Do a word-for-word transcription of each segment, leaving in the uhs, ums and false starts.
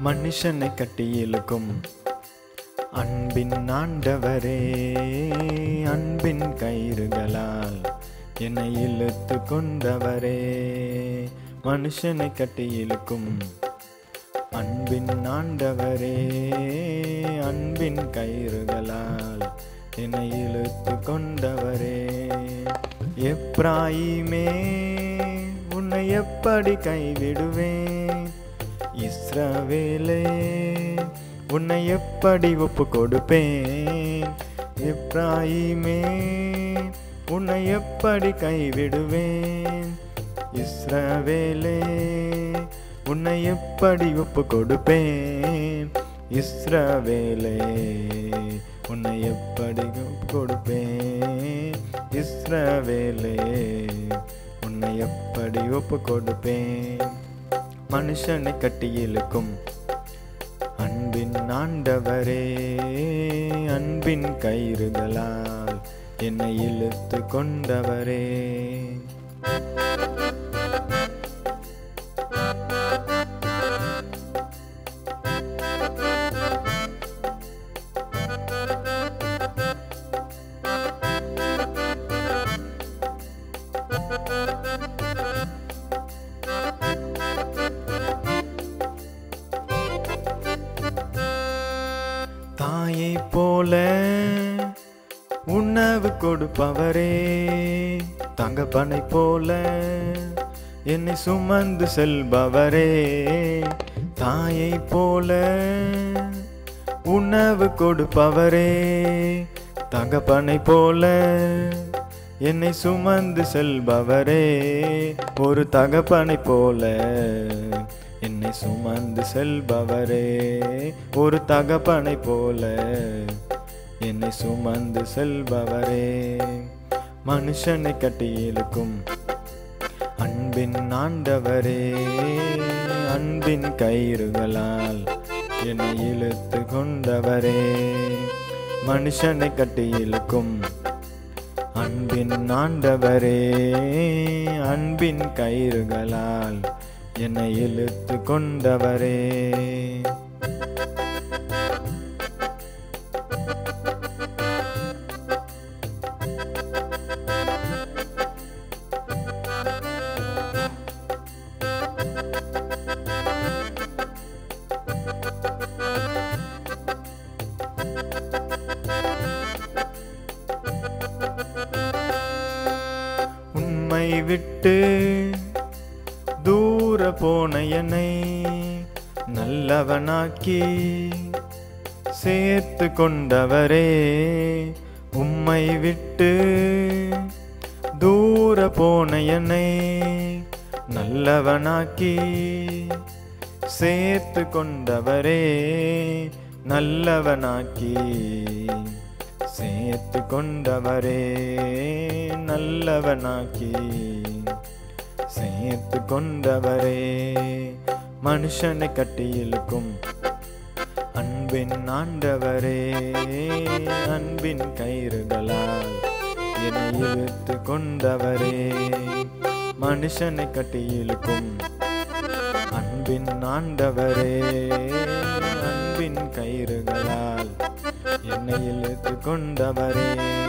மனுஷனை கட்டி இழுக்கும் அன்பின் ஆண்டவரே, அன்பின் கயிறுகளால் என்னை இழுத்து கொண்டவரே. மனுஷனை கட்டி இழுக்கும் அன்பின் ஆண்டவரே, அன்பின் கயிறுகளால் என்னை இழுத்து கொண்டவரே. எப்ராயிமே, உன்னை எப்படி கைவிடுவேன்? இஸ்ரவேலே, உன்னை எப்படி ஒப்பு கொடுப்பேன்? எப்ராயிமே, உன்னை எப்படி கைவிடுவேன்? இஸ்ரவேலே, உன்னை எப்படி ஒப்பு கொடுப்பேன்? இஸ்ரவேலே, உன்னை எப்படி ஒப்பு கொடுப்பேன்? இஸ்ரவேலே, உன்னை எப்படி ஒப்பு கொடுப்பேன்? மனுஷனை கட்டி இழுக்கும் அன்பின் ஆண்டவரே, அன்பின் கயிறுகளால் என்னை இழுத்து கொண்டவரே. தாயை போல உணவு கொடுப்பவரே, தங்கப்பனை போல என்னை சுமந்து செல்பவரே. தாயை போல உணவு கொடுப்பவரே, தங்கப்பனை போல என்னை சுமந்து செல்பவரே. ஒரு தகப்பனை போல என்னை சுமந்து செல்பவரே, ஒரு தகப்பனை போல என்னை சுமந்து செல்பவரே. மனுஷனை கட்டி இழுக்கும் அன்பின் ஆண்டவரே, அன்பின் கயிறுகளால் என்னை இழுத்து கொண்டவரே. மனுஷனை கட்டி இழுக்கும் அன்பின் ஆண்டவரே, அன்பின் கயிறுகளால் என்னை இழுத்து கொண்டவரே. உம்மை விட்டு தூர போன என்னை நல்லவனாக்கி சேர்த்து கொண்டவரே. உம்மை விட்டு தூர போன என்னை நல்லவனாக்கி சேர்த்து கொண்டவரே. நல்லவனாக்கி சேர்த்து கொண்டவரே, நல்லவனாக்கி சேர்த்து கொண்டவரே. மனுஷனை கட்டி இழுக்கும் அன்பின் ஆண்டவரே, அன்பின் கயிறுகளால் என்னை இழுத்து கொண்டவரே. மனுஷனை கட்டி இழுக்கும் அன்பின் ஆண்டவரே, அன்பின் கயிறுகளால் என்னை இழுத்து கொண்டவரே.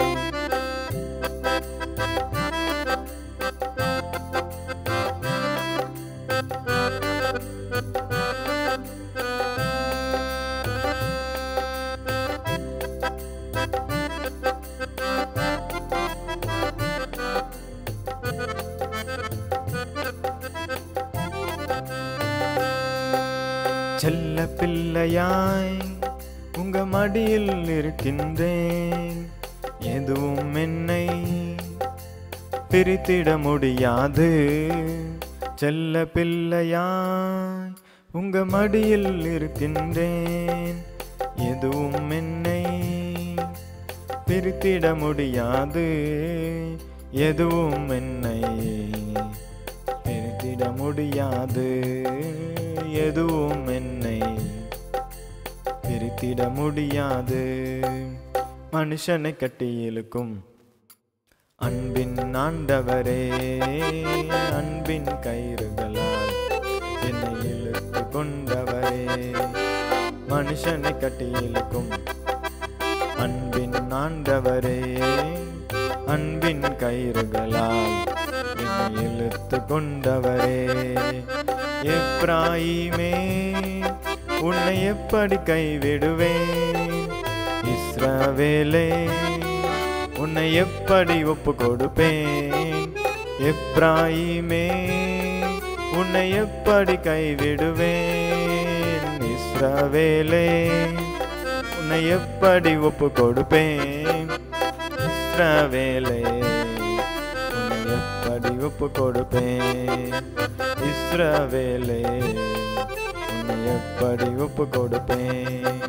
செல்ல பிள்ளையாய் உங்க மடியில் இருக்கின்றேன், எதுவும் என்னை பிரித்திட முடியாது. செல்ல பிள்ளையாய் உங்க மடியில் இருக்கின்றேன், எதுவும் என்னை பிரித்திட முடியாது. எதுவும் என்னை பிரித்திட முடியாது, எதுவும் என்னை பிரித்திட முடியாது. மனுஷனை கட்டி இழுக்கும் அன்பின் ஆண்டவரே, அன்பின் கயிறுகளால் என்னை இழுத்து கொண்டவரே. மனுஷனை கட்டி இழுக்கும் அன்பின் ஆண்டவரே, அன்பின் கயிறுகளால் என்னை இழுத்து கொண்டவரே. எப்ராயிமே, உன்னை எப்படி கைவிடுவேன்? இஸ்ரவேலே, உன்னை எப்படி ஒப்பு கொடுப்பேன்? எப்ராயிமே, உன்னை எப்படி கைவிடுவேன்? இஸ்ரவேலே, உன்னை எப்படி ஒப்பு கொடுப்பேன்? இஸ்ரவேலே, உன்னை எப்படி ஒப்பு கொடுப்பேன்? இஸ்ரவேலே, உன்னை எப்படி ஒப்பு கொடுப்பேன்?